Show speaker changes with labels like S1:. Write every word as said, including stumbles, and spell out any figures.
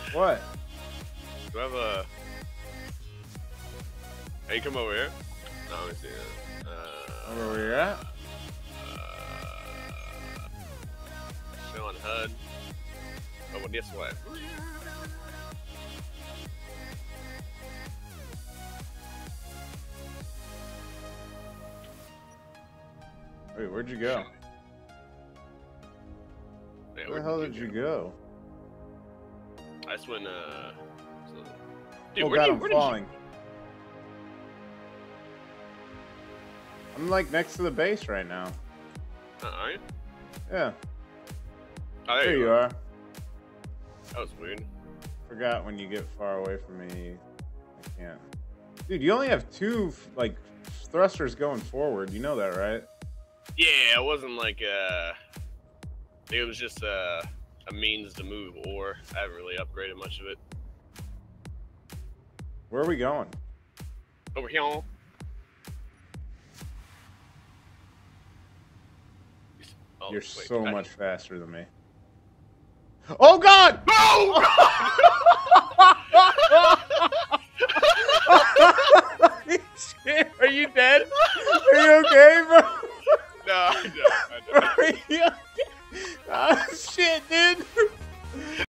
S1: What?
S2: Do I have a... Hey, come over here. No, let me see. Uh,
S1: Where were you at?
S2: Uh, showing H U D. Oh, well, guess what?
S1: Wait, where'd you go?
S2: Yeah,
S1: Where the hell did you go?
S2: I just went, uh... So... Dude,
S1: Oh
S2: where
S1: god,
S2: did you,
S1: I'm
S2: where
S1: falling.
S2: Did
S1: I'm like next to the base right now.
S2: you... Uh, are you?
S1: Yeah.
S2: Oh, there,
S1: There
S2: you
S1: you
S2: are.
S1: are.
S2: That was weird.
S1: Forgot when you get far away from me, I can't. Dude, you only have two, like, thrusters going forward. You know that, right?
S2: Yeah, it wasn't like, uh... It was just, uh... a means to move, or I haven't really upgraded much of it.
S1: Where are we going?
S2: Over here. Oh,
S1: You're
S2: wait,
S1: so
S2: I-
S1: much faster than me. Oh god!
S2: Oh!
S1: Shit, are you dead? Are you okay, bro?
S2: No, I don't. I don't.
S1: Are you okay? Oh shit, dude!